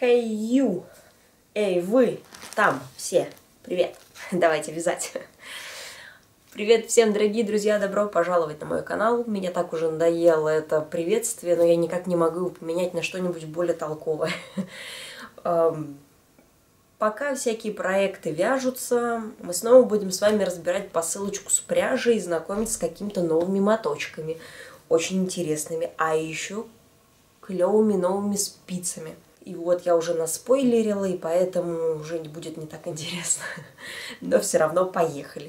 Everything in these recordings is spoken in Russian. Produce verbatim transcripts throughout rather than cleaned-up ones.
Hey you! Эй, вы! Там все! Привет! Давайте вязать! Привет всем, дорогие друзья! Добро пожаловать на мой канал. Меня так уже надоело это приветствие, но я никак не могу его поменять на что-нибудь более толковое. Пока всякие проекты вяжутся, мы снова будем с вами разбирать посылочку с пряжей и знакомиться с какими-то новыми моточками. Очень интересными. А еще клевыми новыми спицами. И вот я уже наспойлерила, и поэтому уже не будет не так интересно. Но все равно поехали.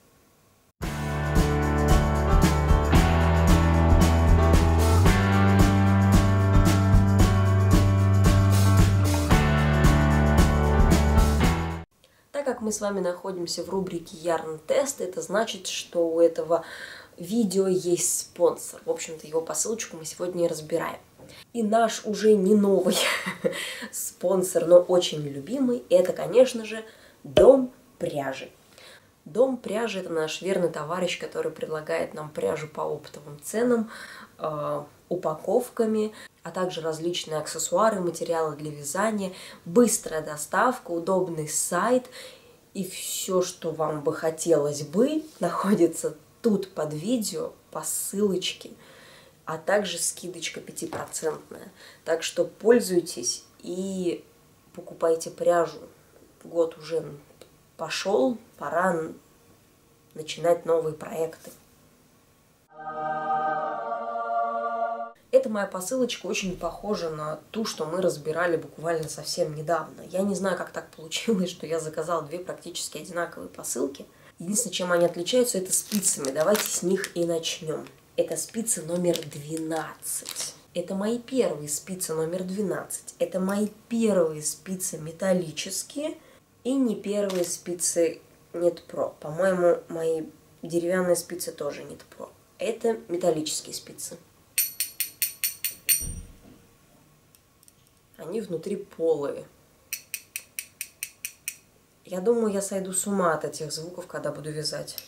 Так как мы с вами находимся в рубрике Yarn Test, это значит, что у этого видео есть спонсор. В общем-то, его посылочку мы сегодня и разбираем. И наш уже не новый спонсор, но очень любимый, это, конечно же, Дом пряжи. Дом пряжи – это наш верный товарищ, который предлагает нам пряжу по оптовым ценам, э, упаковками, а также различные аксессуары, материалы для вязания, быстрая доставка, удобный сайт. И все, что вам бы хотелось бы, находится тут под видео по ссылочке. А также скидочка пятипроцентная. Так что пользуйтесь и покупайте пряжу. Год уже пошел, пора начинать новые проекты. Эта моя посылочка очень похожа на ту, что мы разбирали буквально совсем недавно. Я не знаю, как так получилось, что я заказала две практически одинаковые посылки. Единственное, чем они отличаются, это спицами. Давайте с них и начнем. Это спицы номер двенадцать. Это мои первые спицы номер двенадцать. Это мои первые спицы металлические и не первые спицы Knit Pro. По-моему, мои деревянные спицы тоже Knit Pro. Это металлические спицы. Они внутри полые. Я думаю, я сойду с ума от этих звуков, когда буду вязать.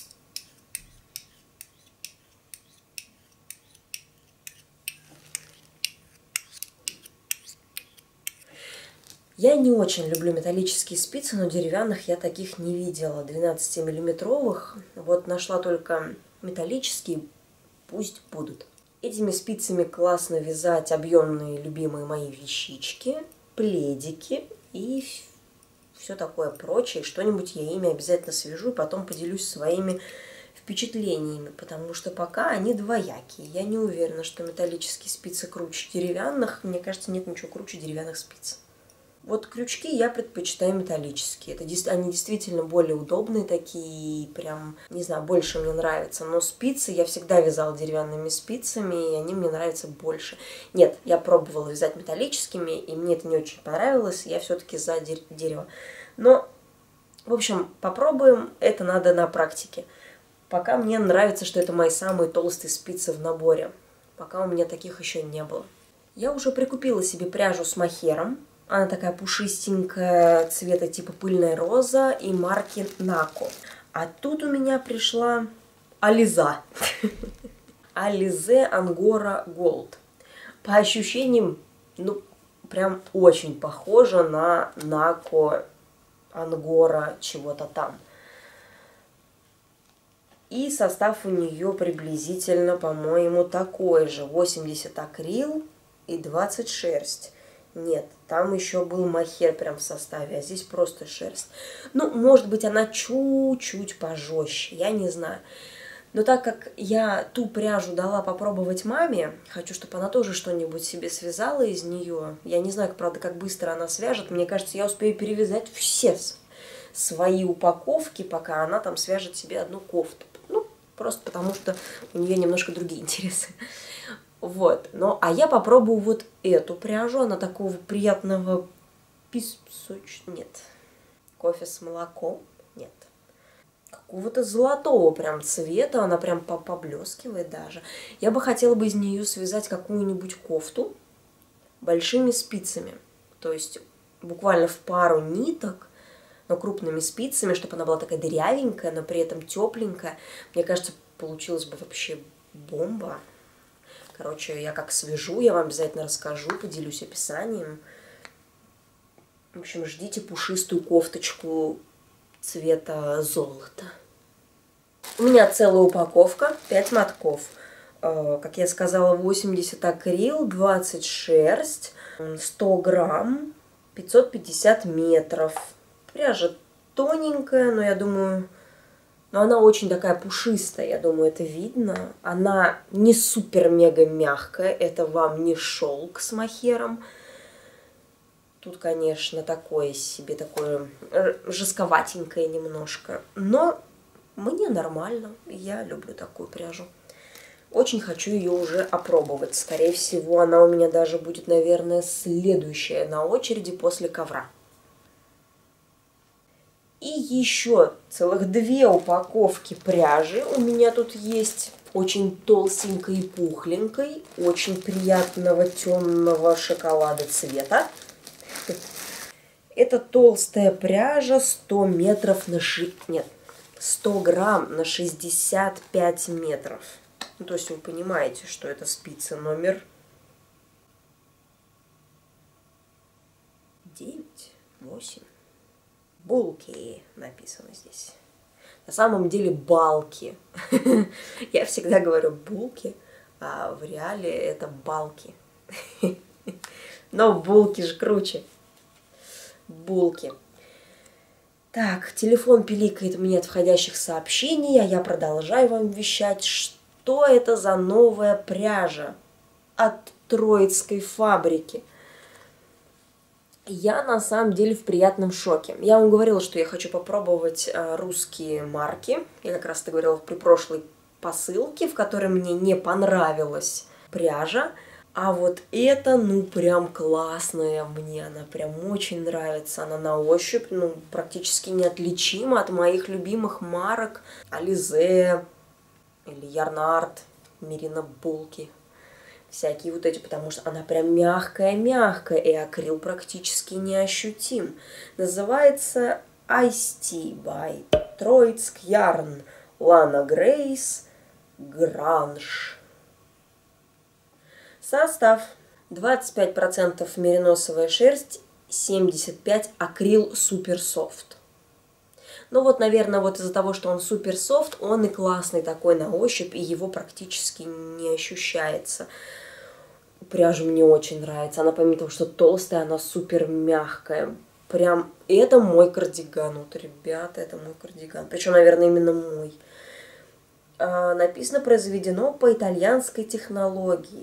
Я не очень люблю металлические спицы, но деревянных я таких не видела. двенадцатимиллиметровых. Вот нашла только металлические, пусть будут. Этими спицами классно вязать объемные любимые мои вещички, пледики и все такое прочее. Что-нибудь я ими обязательно свяжу и потом поделюсь своими впечатлениями, потому что пока они двоякие. Я не уверена, что металлические спицы круче деревянных. Мне кажется, нет ничего круче деревянных спиц. Вот крючки я предпочитаю металлические. Это, они действительно более удобные такие, прям, не знаю, больше мне нравятся. Но спицы я всегда вязала деревянными спицами, и они мне нравятся больше. Нет, я пробовала вязать металлическими, и мне это не очень понравилось, я все-таки за дерево. Но, в общем, попробуем, это надо на практике. Пока мне нравится, что это мои самые толстые спицы в наборе. Пока у меня таких еще не было. Я уже прикупила себе пряжу с мохером. Она такая пушистенькая, цвета типа пыльная роза и марки Нако. А тут у меня пришла Ализа. Alize Angora Gold. По ощущениям, ну, прям очень похожа на Нако Ангора чего-то там. И состав у нее приблизительно, по-моему, такой же. восемьдесят акрил и двадцать шерсть. Нет, там еще был мохер прям в составе, а здесь просто шерсть. Ну, может быть, она чуть-чуть пожестче, я не знаю. Но так как я ту пряжу дала попробовать маме, хочу, чтобы она тоже что-нибудь себе связала из нее. Я не знаю, правда, как быстро она свяжет. Мне кажется, я успею перевязать все свои упаковки, пока она там свяжет себе одну кофту. Ну, просто потому что у нее немножко другие интересы. Вот, ну, а я попробую вот эту пряжу, она такого приятного песоч... Нет, кофе с молоком, нет, какого-то золотого прям цвета, она прям поблескивает даже. Я бы хотела бы из нее связать какую-нибудь кофту большими спицами, то есть буквально в пару ниток, но крупными спицами, чтобы она была такая дырявенькая, но при этом тепленькая. Мне кажется, получилось бы вообще бомба. Короче, я как свяжу, я вам обязательно расскажу, поделюсь описанием. В общем, ждите пушистую кофточку цвета золота. У меня целая упаковка, пять мотков. Как я сказала, восемьдесят акрил, двадцать шерсть, сто грамм, пятьсот пятьдесят метров. Пряжа тоненькая, но я думаю... Но она очень такая пушистая, я думаю, это видно. Она не супер-мега мягкая, это вам не шелк с мохером. Тут, конечно, такое себе, такое жестковатенькое немножко. Но мне нормально, я люблю такую пряжу. Очень хочу ее уже опробовать. Скорее всего, она у меня даже будет, наверное, следующая на очереди после ковра. И еще целых две упаковки пряжи у меня тут есть. Очень толстенькой и пухленькой, очень приятного темного шоколада цвета. Это толстая пряжа, сто метров на ши... Нет, сто грамм на шестьдесят пять метров. Ну, то есть вы понимаете, что это спица номер девять, восемь. Булки написано здесь. На самом деле балки. Я всегда говорю булки, а в реале это балки. Но булки же круче. Булки. Так, телефон пиликает мне от входящих сообщений, а я продолжаю вам вещать, что это за новая пряжа от Троицкой фабрики. Я на самом деле в приятном шоке. Я вам говорила, что я хочу попробовать русские марки. Я как раз-то говорила при прошлой посылке, в которой мне не понравилась пряжа. А вот это, ну, прям классная мне. Она прям очень нравится. Она на ощупь, ну, практически неотличима от моих любимых марок. Ализе или Ярнард, Мерина Булки. Всякие вот эти, потому что она прям мягкая-мягкая, и акрил практически неощутим. Называется Ice Tea by Troitsk Yarn Lana Grace Grange. Состав: двадцать пять процентов мериносовая шерсть, семьдесят пять процентов акрил супер софт. Ну вот, наверное, вот из-за того, что он супер софт, он и классный такой на ощупь, и его практически не ощущается. Пряжа мне очень нравится. Она, помимо того, что толстая, она супер мягкая. Прям, это мой кардиган. Вот, ребята, это мой кардиган. Причем, наверное, именно мой. А, написано, произведено по итальянской технологии.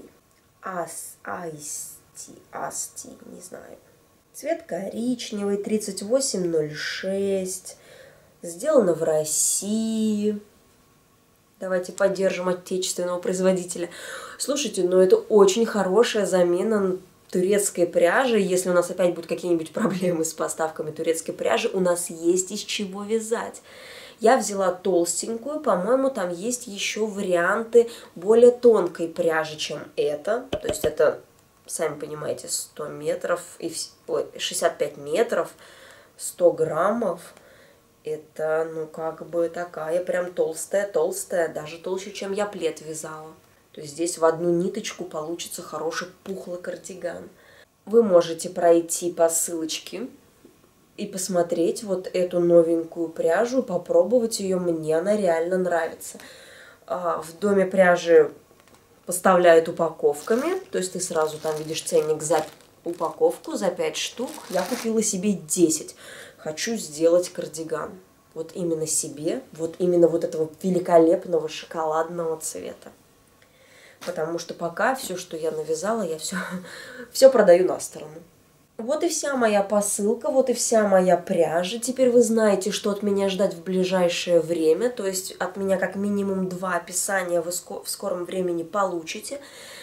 Асти, Асти, не знаю. Цвет коричневый, тридцать восемь ноль шесть. Сделано в России. Давайте поддержим отечественного производителя. Слушайте, ну это очень хорошая замена турецкой пряжи. Если у нас опять будут какие-нибудь проблемы с поставками турецкой пряжи, у нас есть из чего вязать. Я взяла толстенькую, по-моему, там есть еще варианты более тонкой пряжи, чем это. То есть это, сами понимаете, сто метров, и ой, шестьдесят пять метров, сто граммов. Это, ну, как бы такая прям толстая-толстая, даже толще, чем я плед вязала. То есть здесь в одну ниточку получится хороший пухлый кардиган. Вы можете пройти по ссылочке и посмотреть вот эту новенькую пряжу, попробовать ее. Мне она реально нравится. В доме пряжи поставляют упаковками, то есть ты сразу там видишь ценник за упаковку, за пять штук. Я купила себе десять. Хочу сделать кардиган. Вот именно себе, вот именно вот этого великолепного шоколадного цвета. Потому что пока все, что я навязала, я все, все продаю на сторону. Вот и вся моя посылка, вот и вся моя пряжа. Теперь вы знаете, что от меня ждать в ближайшее время. То есть от меня как минимум два описания вы в скором времени получите.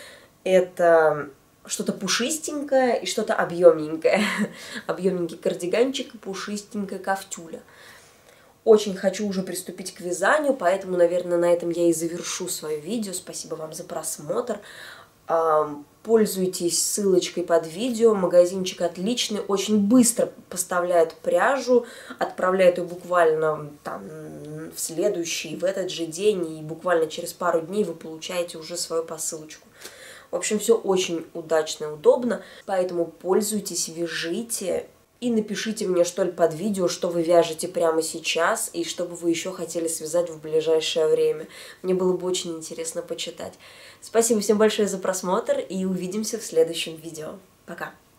Это что-то пушистенькое и что-то объемненькое. Объемненький кардиганчик и пушистенькая кофтюля. Очень хочу уже приступить к вязанию, поэтому, наверное, на этом я и завершу свое видео. Спасибо вам за просмотр. Пользуйтесь ссылочкой под видео. Магазинчик отличный, очень быстро поставляет пряжу, отправляет ее буквально там в следующий, в этот же день, и буквально через пару дней вы получаете уже свою посылочку. В общем, все очень удачно и удобно, поэтому пользуйтесь, вяжите. И напишите мне, что ли, под видео, что вы вяжете прямо сейчас и что бы вы еще хотели связать в ближайшее время. Мне было бы очень интересно почитать. Спасибо всем большое за просмотр и увидимся в следующем видео. Пока!